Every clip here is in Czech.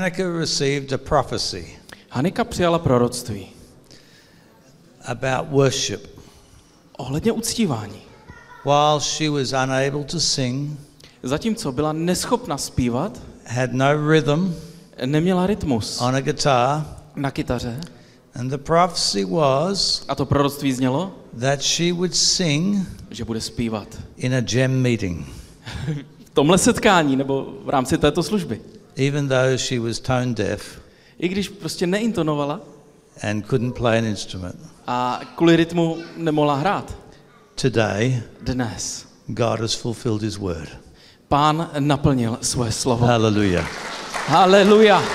Hanukkah received a prophecy Hanika přijala proroctví about worship. ohledně uctívání. While she was unable to sing, Zatímco byla neschopna zpívat, had no rhythm neměla rytmus on a guitar, na kytaře, and the prophecy was a to proroctví znělo, that she would sing že bude zpívat in a jam meeting, v tomhle setkání nebo v rámci této služby. even though she was tone deaf I když prostě neintonovala and couldn't play an instrument. a kvůli rytmu nemohla hrát. Today, Dnes God has fulfilled his word. Pán naplnil svoje slovo. Hallelujah. Haleluja.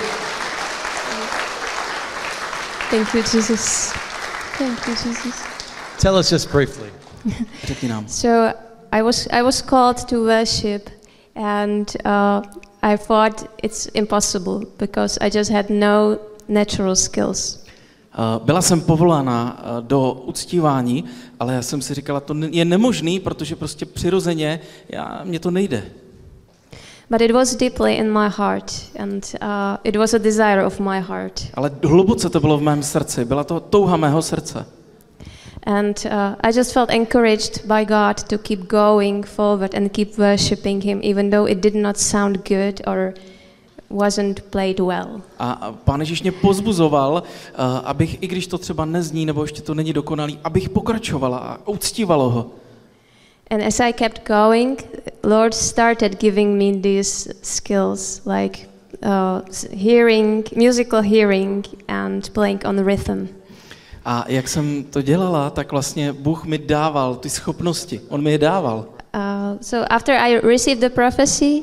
Thank you, Jesus. Thank you, Jesus. Tell us just briefly. Řekni nám. So I was called to worship, and I thought it's impossible because I just had no natural skills. Byla jsem povolána do uctívání, ale já jsem si říkala, to je nemožný, protože prostě přirozeně mně to nejde. But it was deeply in my heart, and it was a desire of my heart. Ale hluboce to bylo v mém srdci, byla to touha mého srdce. And I just felt encouraged by God to keep going forward and keep worshiping Him, even though it did not sound good or wasn't played well. A Pán Ježíš mě pozbuzoval, abych, i když to třeba nezní, nebo ještě to není dokonalý, abych pokračovala a uctívalo ho. And as I kept going, Lord started giving me these skills, like musical hearing and playing on rhythm. A jak jsem to dělala, tak vlastně Bůh mi dával ty schopnosti. On mi je dával. So after I received the prophecy,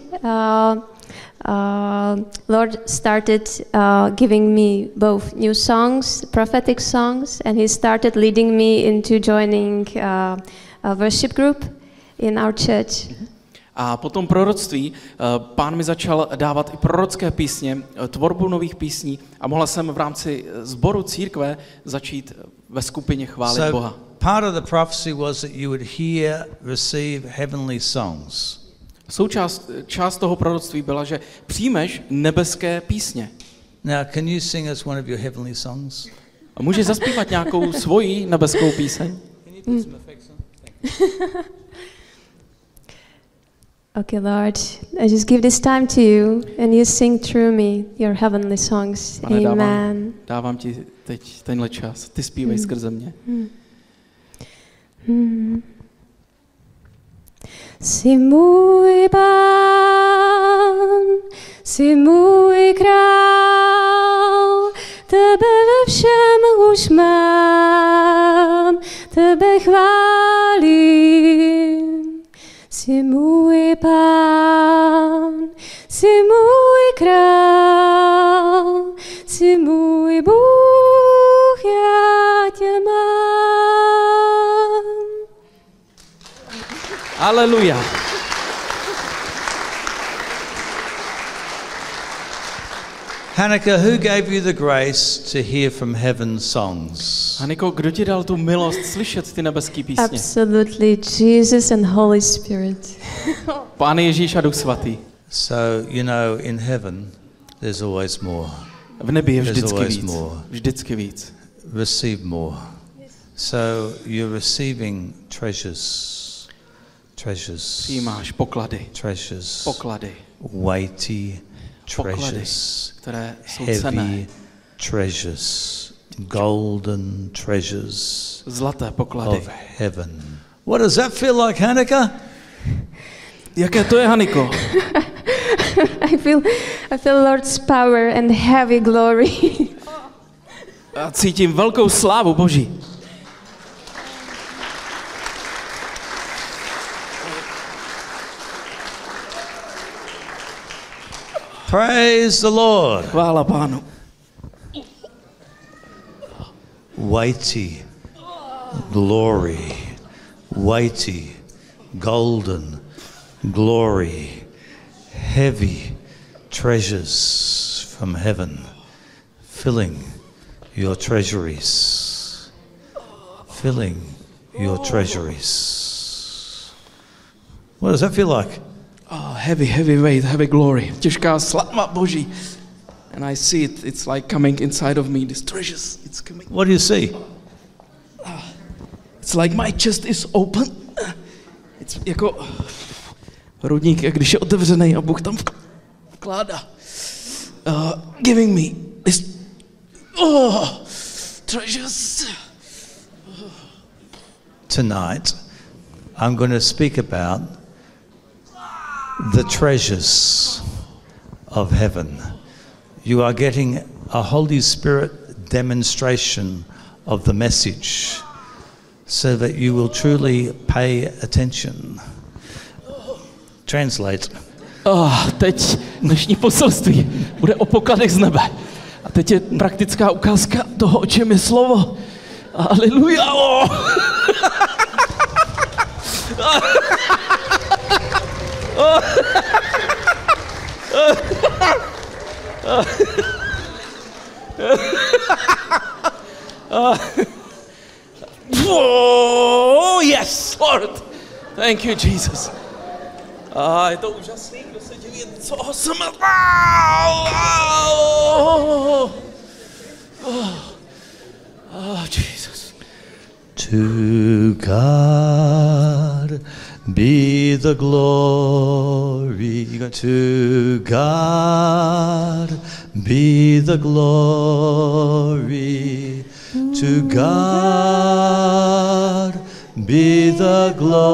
Lord started giving me both new songs, prophetic songs, and He started leading me into joining a worship group in our church. A po tom proroctví Pán mi začal dávat i prorocké písně, tvorbu nových písní a mohla jsem v rámci sboru církve začít ve skupině chválit Boha. Part of the prophecy was that you would receive heavenly songs. Část toho proroctví byla, že přijmeš nebeské písně. Now, can you sing us one of your heavenly songs? A můžeš zaspívat nějakou svoji nebeskou píseň? Okay, Lord, I just give this time to you, and you sing through me your heavenly songs. Pane, Amen. dávám ti teď tenhle čas. Ty zpívej skrze mě. Jsi můj Pán, jsi můj král, tebe ve všem už mám, tebe chválím. Jsi můj Pán, jsi můj král, jsi můj Bůh, já tě mám. Haleluja. Hanukkah, who gave you the grace to hear from heaven songs? Haniko, kdo ti dal tu milost slyšet ty nebeské písně? Absolutely, Jesus and Holy Spirit. Pán Ježíš a Duch Svatý. So, you know, in heaven, there's always more. V nebi je vždycky always víc. more. Vždycky víc. Receive more. So, you're receiving treasures. Přijímáš poklady. Treasures. Poklady. Weighty Poklady, treasures. které jsou cenné. Heavy treasures. Golden treasures Zlaté poklady. of heaven. What does that feel like, Hanukkah? Jaké to je, Haniko? I feel Lord's power and heavy glory. Já cítím velkou slávu Boží. Praise the Lord. Chvála Pánu. Weighty glory, weighty golden glory, heavy treasures from heaven, filling your treasuries, filling your treasuries. What does that feel like? Oh, heavy weight, heavy glory. Těžká sláva Boží. And I see it. It's like coming inside of me. These treasures. It's coming. What do you see? It's like my chest is open. It's jako hrudník, jak když je otevřený a Bůh tam vkládá. Giving me this treasures. Tonight, I'm going to speak about the treasures of heaven. You are getting a Holy Spirit demonstration of the message so that you will truly pay attention. Translate. Teď dnešní poselství bude o pokladech z nebe. A teď je praktická ukázka toho, o čem je slovo. Aleluja! Oh, yes, Lord. Thank you, Jesus. Je to úžasný, kdo se diví, co awesome. Jesus. To God be the glory. To God be the glory. To God be the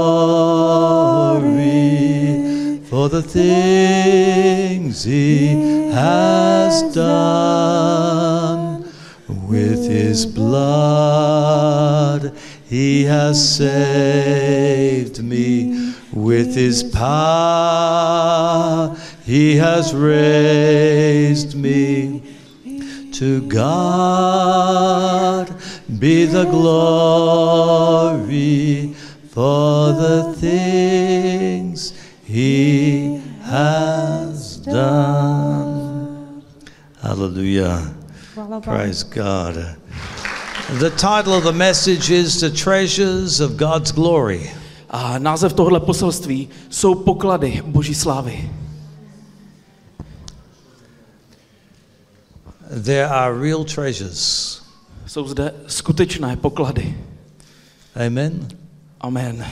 glory for the things He has done. With His blood He has saved me. With His power He has raised me. To God be the glory for the things He has done. Hallelujah. Praise God. The title of the message is The Treasures of God's Glory. A název tohoto poselství jsou poklady Boží slávy. There are real treasures. Jsou zde skutečné poklady. Amen. Amen.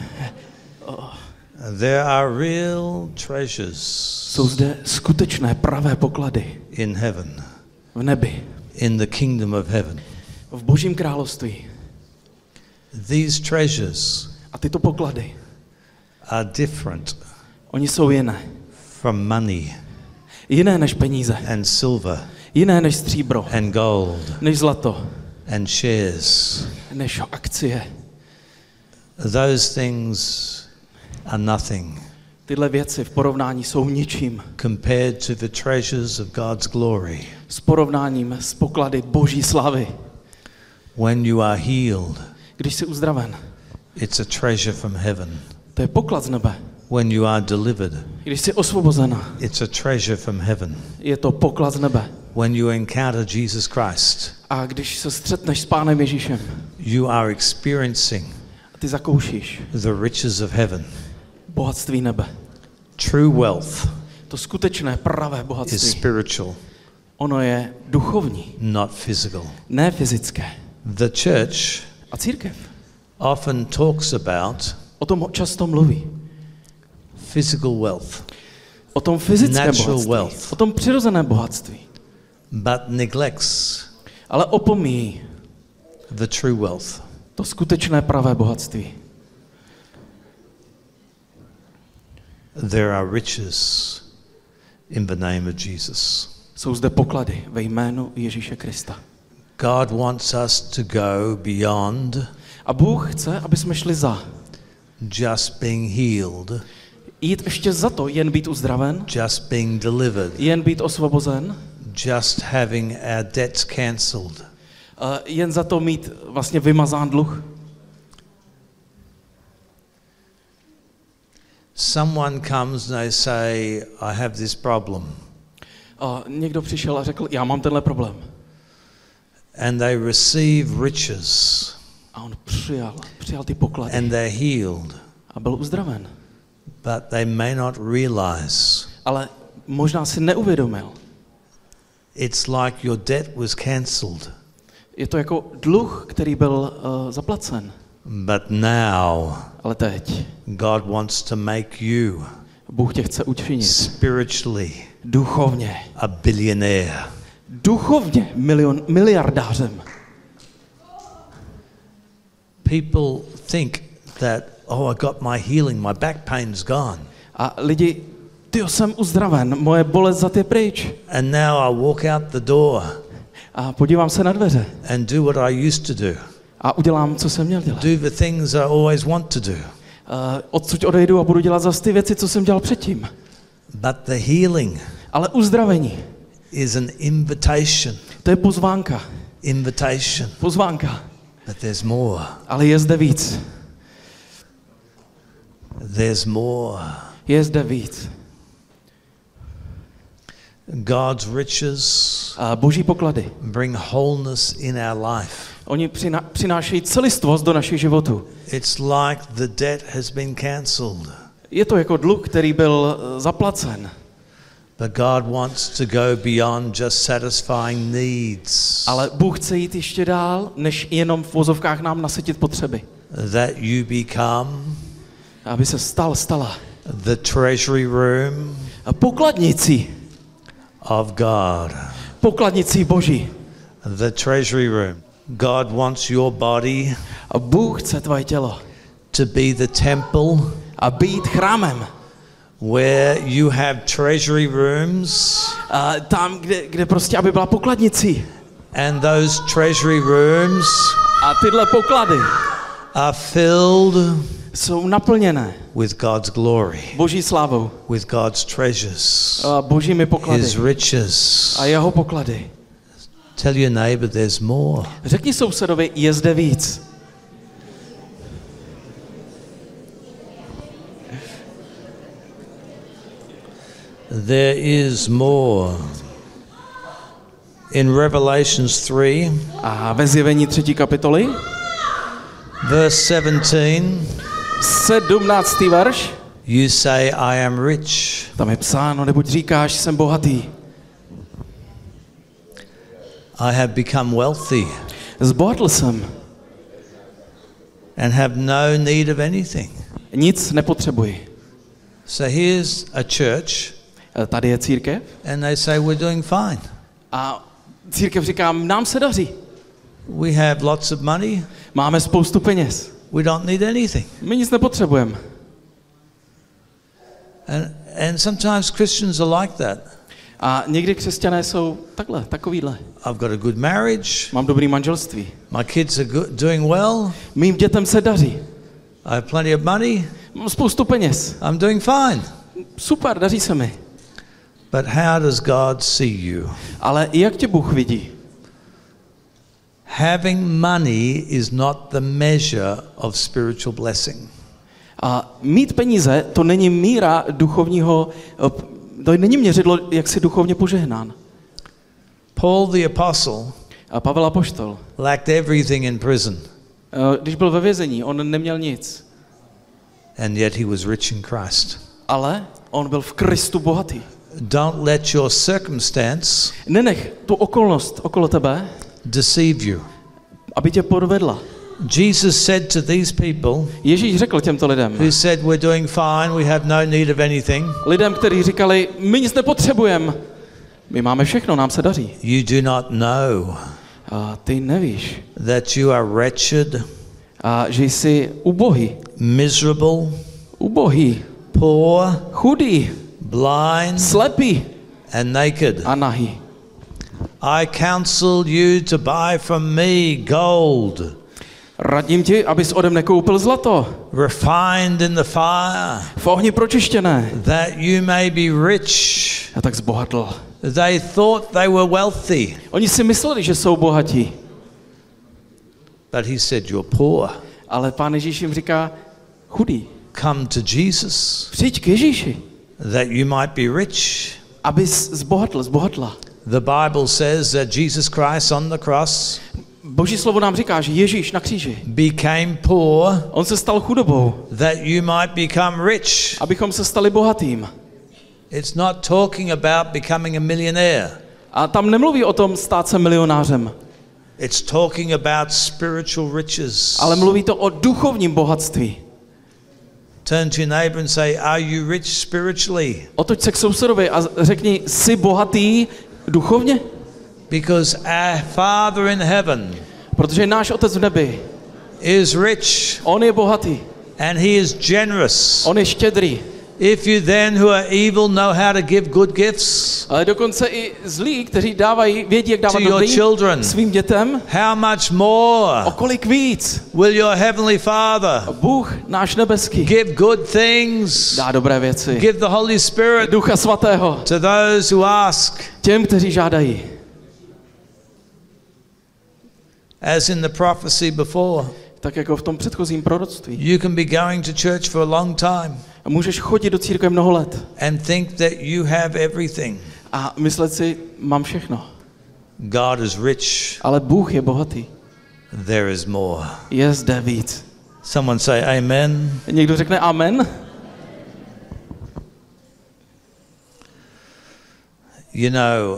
There are real treasures. Jsou zde skutečné pravé poklady in heaven. V nebi. In the kingdom of heaven. V Božím království. These treasures a tyto poklady are different. Oni jsou jiné. From money. Jiné než peníze. And silver. Jiné než stříbro. And gold. Než zlato. And shares. Než akcie. Those things are nothing. Tyhle věci v porovnání jsou ničím. Compared to the treasures of God's glory. S porovnáním s poklady Boží slávy. When you are healed. Když jsi uzdraven. It's a treasure from heaven. To je poklad z nebe. When you are delivered. Když jsi osvobozena. It's a treasure from heaven. Je to poklad z nebe. When you encounter Jesus Christ. A když se střetneš s Pánem Ježíšem. You are experiencing. A ty zakoušíš. The riches of heaven. Bohatství nebe. True wealth. To skutečné pravé bohatství. Is spiritual. Ono je duchovní. Not physical. Ne fyzické. The church a církev often talks about o tom často mluví. Physical wealth. O tom fyzické bohatství. Wealth. O tom přirozené bohatství. But neglects. Ale opomíjí the true wealth. To skutečné pravé bohatství. There are riches in the name of Jesus. Jsou zde poklady ve jménu Ježíše Krista. God wants us to go beyond. A Bůh chce, aby jsme šli za. Just being healed. Jít ještě za to, jen být uzdraven. Just being delivered. Jen být osvobozen. Just having our debts cancelled. Jen za to mít vlastně vymazán dluh. Someone comes and they say, I have this problem. Někdo přišel a řekl, já mám tenhle problém. And they receive riches. A on přijal ty poklady. And they're healed. A byl uzdraven. But they may not realize. Ale možná si neuvědomil. It's like your debt was cancelled. Je to jako dluh, který byl zaplacen. But now, Ale teď God wants to make you Bůh tě chce učinit spiritually duchovně. a billionaire. Duchovně miliardářem. People think that, oh, I got my healing, my back pain's gone. A lidi, tyjo, jsem uzdraven, moje bolest za ty pryč. And now I walk out the door A podívám se na dveře. and do what I used to do. A udělám, co jsem měl dělat. Do the things I always want to do. Odsud odejdu a budu dělat zase ty věci, co jsem dělal předtím. But the healing Ale uzdravení, is an invitation. to je pozvánka. Invitation. Pozvánka. But there's more. Ale je zde víc. There's more. Je zde víc. God's riches A boží poklady, bring wholeness in our life. oni přinášejí celistvost do našich životů. It's like the debt has been cancelled. Je to jako dluh, který byl zaplacen. But God wants to go beyond just satisfying needs. Ale Bůh chce jít ještě dál, než jenom v vozovkách nám nasytit potřeby. That you become Aby se stala the treasury room pokladnicí. of God. Pokladnicí boží. The treasury room. God wants your body A Bůh chce tvoje tělo. to be the temple A být chrámem. where you have treasury rooms, A tam, kde prostě, aby byla pokladnicí. and those treasury rooms A tyhle poklady are filled jsou naplněné with God's glory, boží slávou. with God's treasures, A božími poklady. His riches. A jeho poklady. Tell your neighbor there's more. Řekni sousedovi, je zde víc. There is more. In Revelations 3, A ve Zjevení 3. kapitoly, verse 17, 17. verš, you say, I am rich. tam je psáno, neboť říkáš, jsem bohatý. I have become wealthy Zbohatl jsem, and have no need of anything. nic nepotřebuji. So here's a church, Tady je církev and they say, we're doing fine. a církev říká, nám se daří. We have lots of money. Máme spoustu peněz. We don't need anything. My nic nepotřebujeme. And sometimes Christians are like that. A někdy křesťané jsou takovýhle. I've got a good marriage. Mám dobrý manželství. My kids are doing well. Mým dětem se daří. I have plenty of money. Mám spoustu peněz. I'm doing fine. Super, daří se mi. But how does God see you? Ale jak tě Bůh vidí? Having money is not the measure of spiritual blessing. A mít peníze, to není míra duchovního, to není měřidlo, jak jsi duchovně požehnán. Paul the apostle A Pavel apoštol, lacked everything in prison, když byl ve vězení, on neměl nic. and yet he was rich in Christ. Ale on byl v Kristu bohatý. Don't let your circumstance Nenech tu okolnost okolo tebe, deceive you. aby tě podvedla. Jesus said to these people Ježíš řekl těmto lidem, who said, we're doing fine, we have no need of anything, lidem, kteří říkali, my nic nepotřebujeme, my máme všechno, nám se daří. you do not know A ty nevíš, that you are wretched, a že jsi ubohý, miserable, poor, chudý, blind, slepý and naked. a nahý. I counsel you to buy from me gold, Radím ti, abys ode mne koupil zlato, refined in the fire, v ohni pročištěné, that you may be rich. a tak zbohatl. They thought they were wealthy, Oni si mysleli, že jsou bohatí, but he said, you're poor. ale Pán Ježíš jim říká, chudý, Come to Jesus, přijď k Ježíši, that you might be rich. abys zbohatla. The Bible says that Jesus Christ on the cross Boží slovo nám říká, že Ježíš na kříži, became poor, on se stal chudobou, that you might become rich. abychom se stali bohatým. It's not talking about becoming a millionaire. A tam nemluví o tom stát se milionářem, It's talking about spiritual riches. ale mluví to o duchovním bohatství. Turn to your neighbor and say, are you rich spiritually? Otoč se k sousedovi a řekni, jsi bohatý duchovně? Because our Father in heaven Protože náš Otec v nebi, is rich on je bohatý, and he is generous. on je štědrý. If you then who are evil know how to give good gifts Ale dokonce i zlí, kteří dávají, vědí, jak dávat to your dobrý children, svým dětem, how much more o kolik víc will your heavenly Father Bůh, náš nebeský, give good things, dá dobré věci. give the Holy Spirit Ducha svatého to those who ask. těm, kteří žádají. As in the prophecy before, Tak jako v tom předchozím proroctví. you can be going to church for a long time A můžeš chodit do církve mnoho let and think that you have everything. a myslet si, mám všechno. God is rich. Ale Bůh je bohatý. There is more. Je zde víc. Someone say amen. Někdo řekne amen? You know,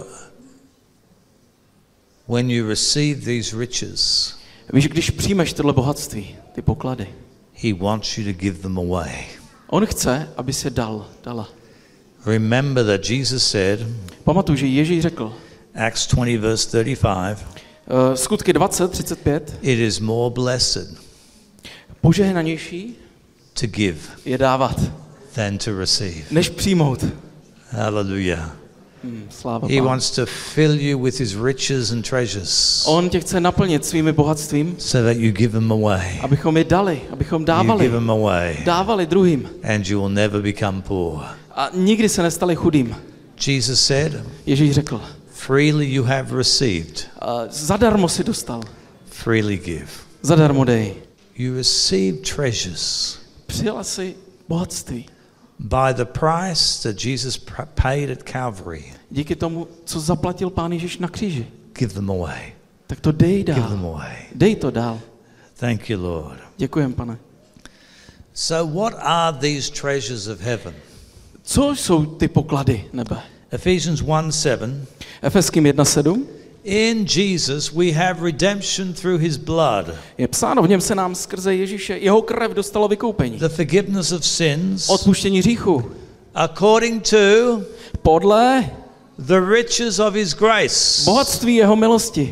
when you receive these riches, Víš, když přijmeš tohle bohatství, ty poklady, he wants you to give them away. on chce, aby se dala. Remember that Jesus said, Pamatuj, že Ježíš řekl, Acts 20 verse 35, Skutky 20:35, it is more blessed požehnanější to give je dávat, than to receive. než přijmout. Hallelujah. Sláva He Pánu. wants to fill you with his riches and treasures On tě chce naplnit svými bohatstvím, so that you give them away. abychom je dali, abychom You dávali, give them away dávali druhým and you will never become poor. a nikdy se nestali chudým. Jesus said, Ježíš řekl, freely you have received, zadarmo si dostal, freely give. zadarmo dej. You receive treasures Přijala si bohatství by the price that Jesus paid at Calvary. díky tomu, co zaplatil Pán Ježíš na kříži. Give them away. Tak to dej Give dál. them away. Dej to dál. Thank you, Lord. Děkujem, Pane. So what are these treasures of heaven? Co jsou ty poklady nebe? Ephesians 1:7. Efeským 1:7 In Jesus we have redemption through his blood, je psáno, v něm se nám skrze Ježíše jeho krev dostalo vykoupení. the forgiveness of sins, Odpuštění hříchu. according to Podle the riches of his grace. bohatství jeho milosti.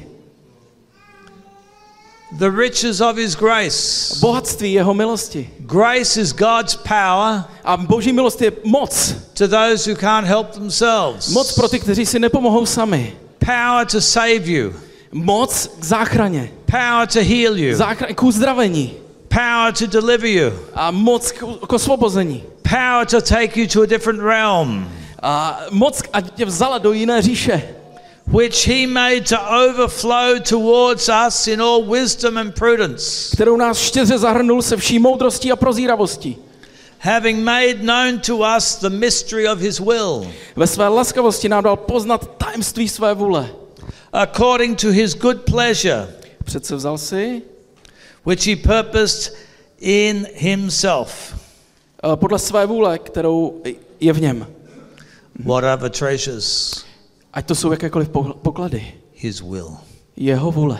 The riches of his grace. Bohatství jeho milosti. Grace is God's power A boží milost je moc. to those who can't help themselves. Moc pro ty, kteří si nepomohou sami. Power to save you. Moc k záchraně. Power to heal you. K uzdravení. Power to deliver you. A moc k osvobození. Power to take you to a different realm, A moc, ať tě vzala do jiné říše, which he made to overflow towards us in all wisdom and prudence, kterou nás štědře zahrnul se vší moudrostí a prozíravostí. having made known to us the mystery of his will, Ve své laskavosti nám dal poznat tajemství své vůle. according to his good pleasure, Přece vzal si which he purposed in himself. podle své vůle, kterou je v něm. What other treasures? Ať to jsou jakékoliv poklady. His will Jeho vůle.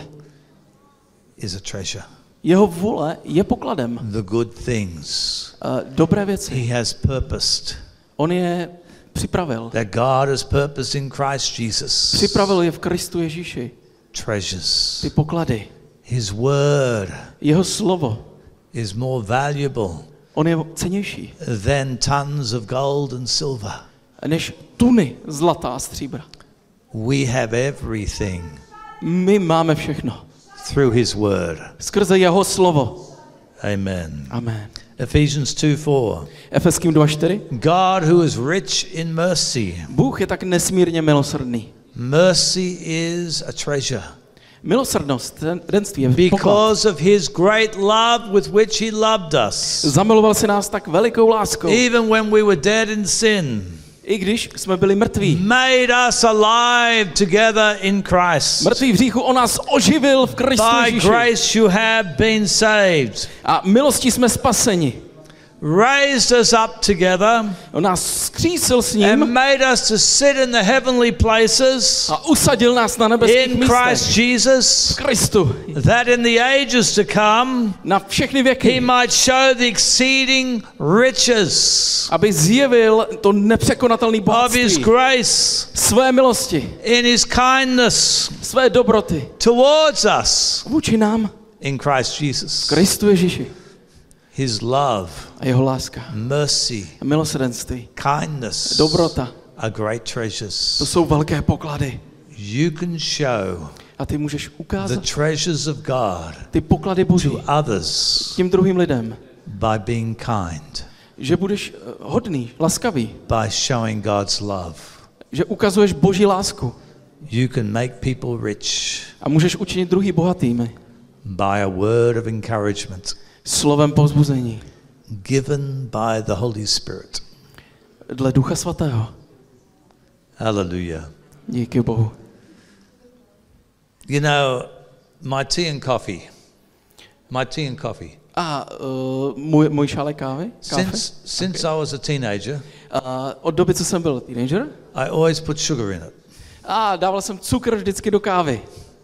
is a treasure. Jeho vůle je pokladem. The good things Dobré věci. he has purposed, On je připravil. that God has purposed in Christ Jesus. Připravil je v Kristu Ježíši. Treasures. Ty poklady. His word Jeho slovo. is more valuable On je cennější than tons of gold and silver. než tuny zlata a stříbra. We have everything My máme všechno. through his word. Skrze jeho slovo. Amen. Amen. Ephesians 2:4. Efeským 2:4. God who is rich in mercy. Bůh je tak nesmírně milosrdný. Mercy is a treasure. Milosrdnost, denství je poklad. Because of his great love with which he loved us. Zamiloval si nás tak velikou láskou. Even when we were dead in sin. I když jsme byli mrtví. Made us alive together in Christ. Mrtví v hříchu, on nás oživil v Kristu By Ježíši. grace you have been saved. A milostí jsme spaseni. raised us up together, On nás skřísil s and ním made us to sit in the heavenly places a usadil nás na nebeských in Christ místech. Jesus, V Kristu. that in the ages to come Na všechny he věky. might show the exceeding riches Aby zjevil to nepřekonatelné of his bohatství. grace Své milosti. in his kindness Své dobroty. towards us Vůči nám. in Christ Jesus. Kristu Ježíši. His love, A jeho láska. mercy, A milosrdenství. kindness Dobrota. are great treasures. To jsou velké poklady. You can show A ty můžeš the ukázat treasures of God ty poklady Boží to others těm druhým lidem. by being kind, Že budeš hodný, laskavý. by showing God's love. Že ukazuješ Boží lásku. You can make people rich A můžeš učinit druhý bohatými. by a word of encouragement Slovem povzbuzení. given by the Holy Spirit. Dle Ducha Svatého. Hallelujah. Díky Bohu. You know, my tea and coffee. A můj šálek kávy? Since I was a teenager, Od doby, co jsem byl teenager, I always put sugar in it. a dával jsem cukr vždycky do kávy.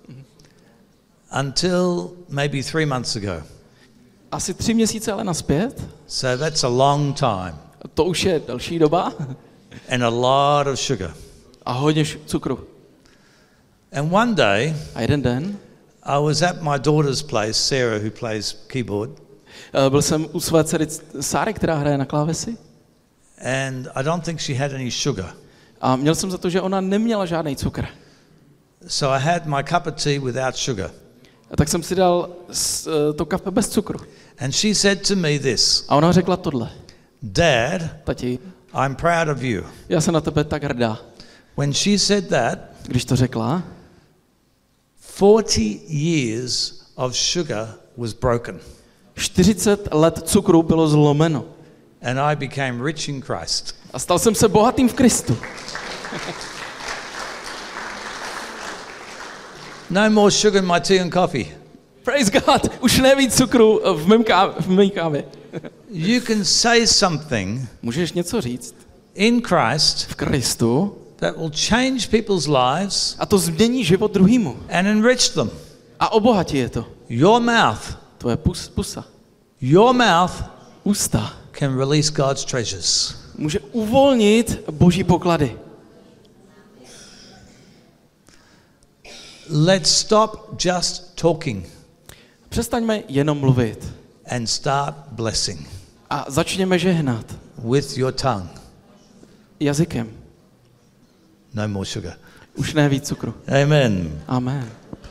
Until maybe 3 months ago. Asi 3 měsíce ale naspět. So that's a long time. To už je další doba. And a lot of sugar. A hodně cukru. And one day, A jeden den I was at my daughter's place, Sarah, who plays keyboard, byl jsem u své dcery Sáry, která hraje na klávesi. and I don't think she had any sugar. A měl jsem za to, že ona neměla žádný cukr. So I had my cup of tea without sugar. A tak jsem si dal to kafe bez cukru. And she said to me this, A ona řekla tohle. Dad, Tati, I'm proud of you. já jsem na tebe tak hrdá. When she said that, Když to řekla, 40 years of sugar was broken. 40 let cukru bylo zlomeno. And I became rich in Christ. A stal jsem se bohatým v Kristu. No more sugar in my tea and coffee. Praise God, už nevíc cukru v mé kávě. You can say something Můžeš něco říct in Christ v Kristu that will change people's lives a to změní život druhýmu. and enrich them. A obohatí je to. Your mouth, Tvoje pusa, ústa can release God's treasures. může uvolnit Boží poklady. Let's stop just talking Přestaňme jenom mluvit and start blessing a začněme žehnat with your tongue. jazykem. No more sugar. Už ne víc cukru. Amen. Amen.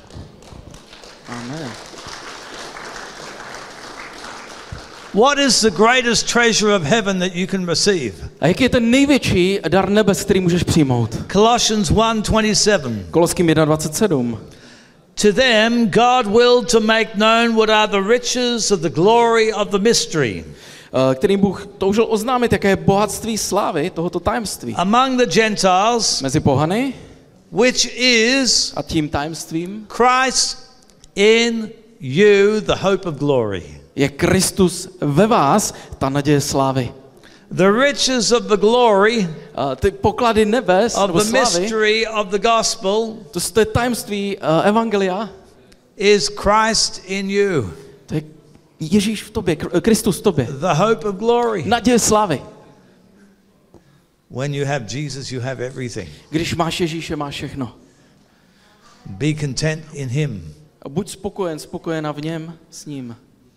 Amen. What is the greatest treasure of heaven that you can receive? A jaký je ten největší dar nebes, který můžeš přijmout? Colossians 1:27. Koloským 1:27. To them God willed to make known what are the riches of the glory of the mystery Kterým Bůh toužil oznámit, jaké je bohatství slávy tohoto tajemství. among the Gentiles, Mezi pohany which is a tím tajemstvím Christ in you, the hope of glory. je Kristus ve vás, ta naděje slávy. The riches of the glory Ty poklady nebes, of nebo the slávy, mystery of the gospel to je tajemství evangelia, is Christ in you, to je Ježíš v tobě, Kristus v tobě. the hope of glory. Naděje slávy. When you have Jesus, you have everything. Když máš Ježíše, máš všechno. Be content in him. A buď spokojená v něm, s ním.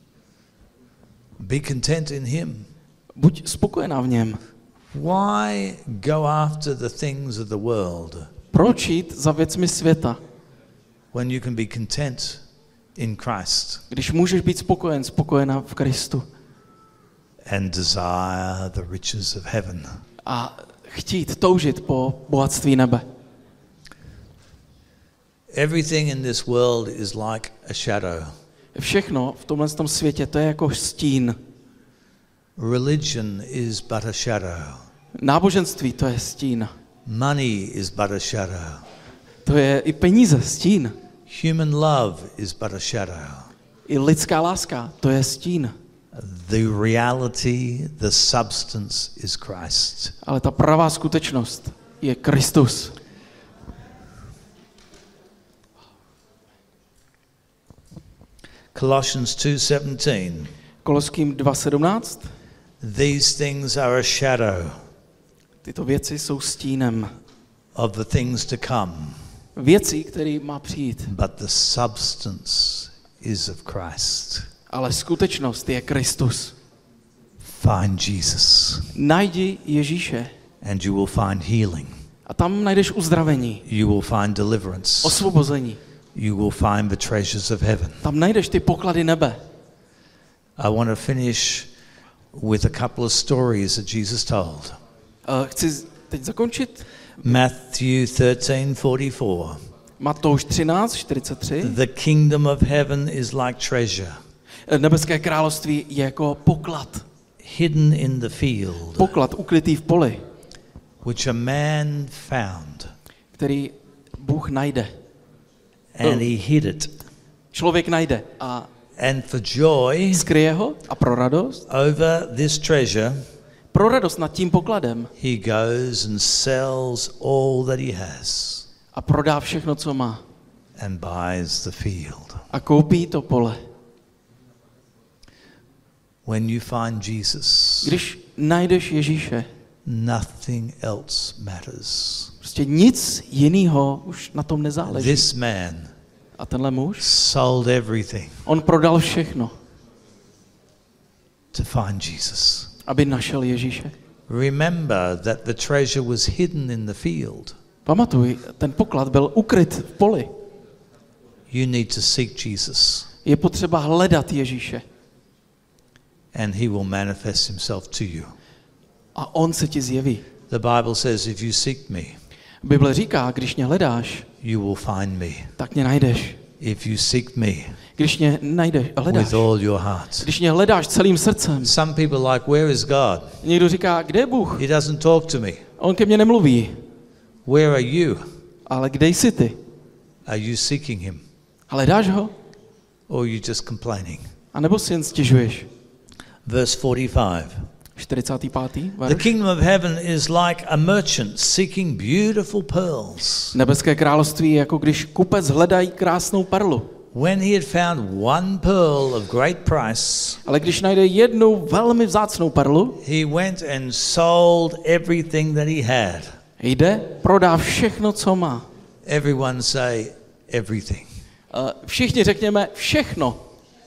Be content in him. Buď spokojená v něm. Why go after the things of the world Proč jít za věcmi světa, when you can be content in Christ když můžeš být spokojená v Kristu and desire the riches of heaven? a toužit po bohatství nebe. Everything in this world is like a shadow. Všechno v tomhle světě, to je jako stín. Religion is but a shadow. Náboženství, to je stín. Money is but a shadow. To je i peníze, stín. Human love is but a shadow. I lidská láska, to je stín. The reality, the substance is Christ. Ale ta pravá skutečnost je Kristus. Colossians 2:17. Koloským 2:17. These things are a shadow Tyto věci jsou stínem of the things to come, věcí, které má přijít. but the substance is of Christ. Ale skutečnost je Kristus. Find Jesus, Najdi Ježíše and you will find healing. a tam najdeš uzdravení, You will find deliverance. osvobození. You will find the treasures of heaven. Tam najdeš ty poklady nebe. I want to finish with a couple of stories that Jesus told. Chci teď zakončit. Matthew 13:44. Matouš 13:43. The kingdom of heaven is like treasure Nebeské království je jako poklad. hidden in the field, Poklad ukrytý v poli, which a man found, který Bůh najde. and he hid it. Člověk najde a And for joy skryje ho a pro radost pro radost nad tím pokladem he goes and sells all that he has a prodá všechno, co má and buys the field. a koupí to pole. When you find Jesus, Když najdeš Ježíše, nothing else matters. prostě nic jiného už na tom nezáleží. This man A tenhle muž, sold everything on prodal všechno, to find Jesus. aby našel Ježíše. Remember that the treasure was hidden in the field. Pamatuj, ten poklad byl ukryt v poli. You need to seek Jesus, Je potřeba hledat Ježíše and he will manifest himself to you. a on se ti zjeví. The Bible says, if you seek me, Bible říká, když mě hledáš, you will find me. tak mě najdeš. If you seek me Když mě hledáš, with all your heart. když mě hledáš celým srdcem. Some people like, where is God? Někdo říká, kde je Bůh? He doesn't talk to me. On ke mně nemluví. Where are you? Ale kde jsi ty? Are you seeking him? Hledáš ho? Or are you just complaining? A nebo si jen stěžuješ? Verse 45. 45. The verš. kingdom of heaven is like a merchant seeking beautiful pearls. Nebeské království je jako když kupec hledají krásnou perlu. When he had found one pearl of great price, Ale když najde jednu velmi vzácnou perlu, he went and sold everything that he had. jde, prodá všechno, co má. Everyone say everything. Všichni řekněme všechno.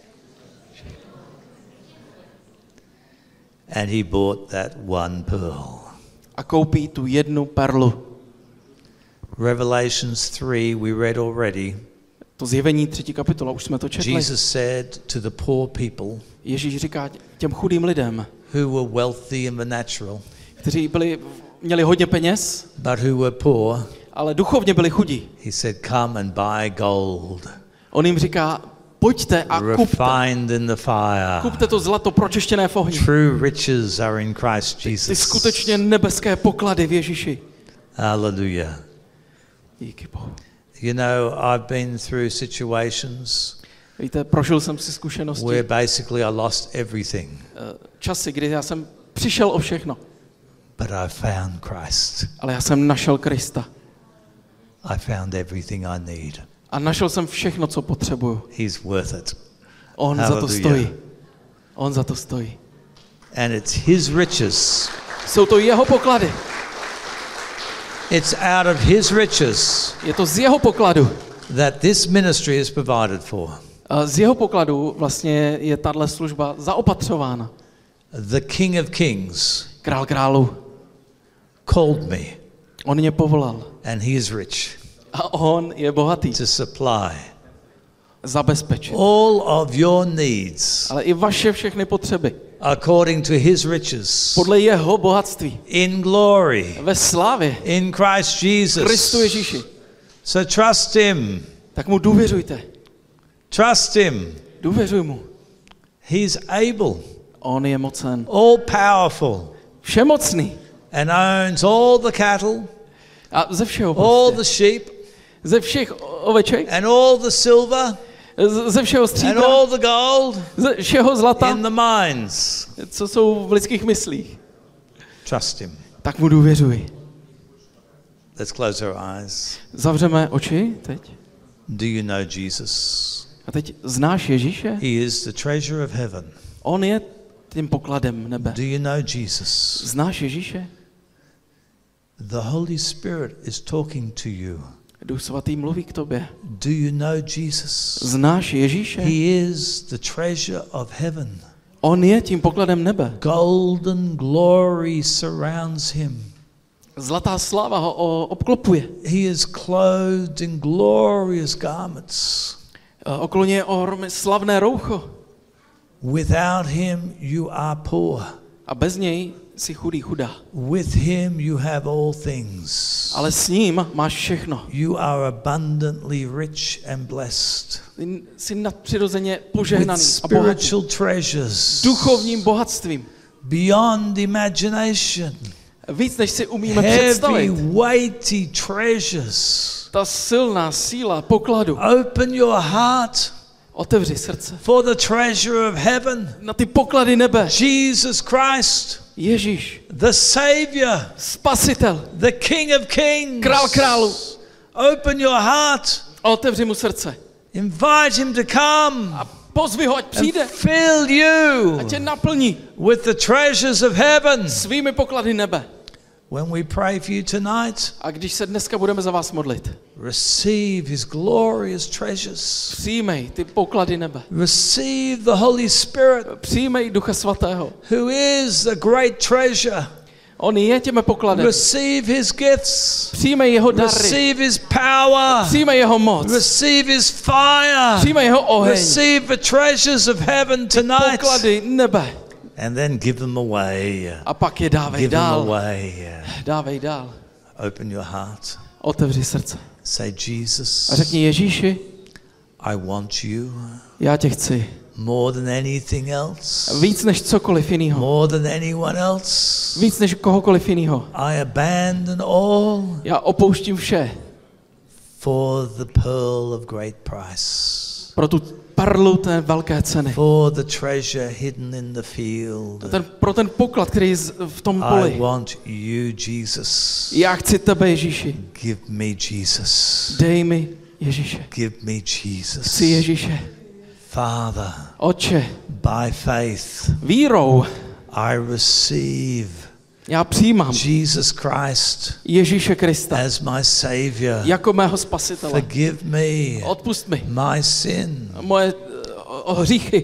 And he bought that one pearl. A koupí tu jednu perlu. Revelations 3 we read already. To Zjevení 3. kapitola, už jsme to četli. Jesus said to the poor people Ježíš říká těm chudým lidem, who were wealthy in the natural, kteří měli hodně peněz, but who were poor, ale duchovně byli chudí. he said, come and buy gold, On jim říká, pojďte a kupte. refined in the fire. Kupte to zlato pročištěné v ohni. True riches are in Christ Ty Jesus. skutečně nebeské poklady v Ježíši. Hallelujah. Díky Bohu. You know, I've been through situations Víte, prožil jsem si zkušenosti, where basically I lost everything, časy, kdy já jsem přišel o všechno, but I found Christ. ale já jsem našel Krista. I found everything I need. A našel jsem všechno, co potřebuju. He's worth it. On za to Hallelujah. stojí. On za to stojí. And it's his riches. Jsou to jeho poklady. It's out of his riches Je to z jeho pokladu. that this ministry is provided for. A z jeho pokladu vlastně je tahle služba zaopatřována. The King of Kings Král králů. called me, On mě povolal. and he is rich A on je bohatý. to supply Zabezpečit. all of your needs Ale i vaše všechny potřeby. according to his riches Podle jeho bohatství. in glory Ve slávě. in Christ Kristu Jesus. Ježíši. So trust him. Tak mu důvěřujte. Trust him. Důvěřuj mu. He's able, On je mocen. all powerful, Všemocný. and owns all the cattle, A ze všeho all prostě. the sheep, Ze všech oveček and all the silver, ze všeho and stříbra, all the gold ze všeho zlata, in the mines. co jsou v lidských myslích, Trust him. tak mu důvěřuj. Let's close our eyes. Zavřeme oči teď. Do you know Jesus? A teď znáš Ježíše? He is the treasure of heaven. On je tím pokladem nebe. Do you know Jesus? Znáš Ježíše? The Holy Spirit is talking to you. Duch svatý mluví k tobě. Do you know Jesus? Znáš Ježíše? He is the treasure of heaven. On je tím pokladem nebe. Golden glory surrounds him. Zlatá sláva ho obklopuje. He is clothed in glorious garments. Okolo něj je ohromné slavné roucho. Without him you are poor. A bez něj jsi chudá. With him you have all things. Ale s ním máš všechno. You are abundantly rich and blessed. Jsi nadpřirozeně With požehnaný a bohatý. spiritual treasures. Duchovním bohatstvím. Beyond imagination. Víc, než si umíme Heavy, představit. weighty treasures. Ta silná síla pokladu. Open your heart Otevři srdce. for the treasure of heaven. Na ty poklady nebe. Jesus Christ, Ježíš, the Savior, Spasitel, the King of Kings. Král králů. Open your heart. Otevři mu srdce. Invite him to come A pozvi ho, ať přijde. and fill you A tě naplní with the treasures of heaven. svými poklady nebe. When we pray for you tonight, A když se dneska budeme za vás modlit, receive his glorious treasures. přijmej ty poklady nebe. Receive the Holy Spirit, Přijmej Ducha Svatého. who is the great treasure. On je těmi pokladem. Receive his gifts. Přijmej jeho dary. Receive his power. Přijmej jeho moc. Receive his fire. Přijmej jeho oheň. Receive the treasures of heaven tonight. Poklady nebe. And then give them away. A pak je dávej Give them dál. away. Dávej dál. Open your heart. Otevři srdce. Say, Jesus, A řekni Ježíši, I want you já tě chci. more than anything else. Víc než cokoliv jiného. More than anyone else. Víc než kohokoliv jiného. I abandon all Já opouštím vše for the pearl of great price. pro tu perlu té velké ceny. For the treasure hidden in the field. Pro ten poklad, který je v tom I poli. want you, Jesus. Já chci tebe, Ježíši. Give me Jesus. Dej mi Ježíše. Give me Jesus. Chci Ježíše. Father, Otče, by faith, vírou I receive já přijímám Jesus Christ Ježíše Krista as my Savior. jako mého spasitele. Forgive me Odpust mi my sin. moje hříchy.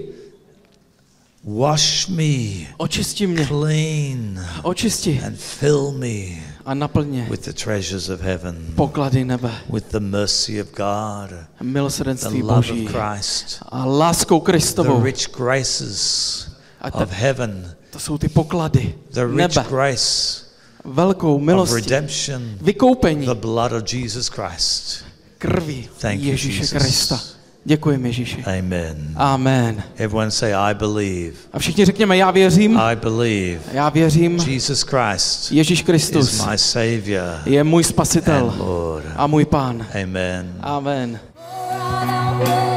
Wash me Očisti mě. clean Očisti and fill me a naplň mě with the treasures of heaven, poklady nebe. with the mercy of God, the Milosrdenství love Boží of Christ, a láskou the Kristovou. rich graces A of heaven, to jsou ty poklady the rich nebe. grace Velkou of milostí. redemption, Vykoupení the blood of Jesus Christ. krví Thank you, Ježíše Jesus. Krista. Děkujeme Ježíši. Amen. Amen. Everyone say, I believe. A všichni řekněme, já věřím. I believe Já věřím. Jesus Christ Ježíš is Kristus my Savior je můj and spasitel Lord. a můj pán. Amen. Amen. Amen.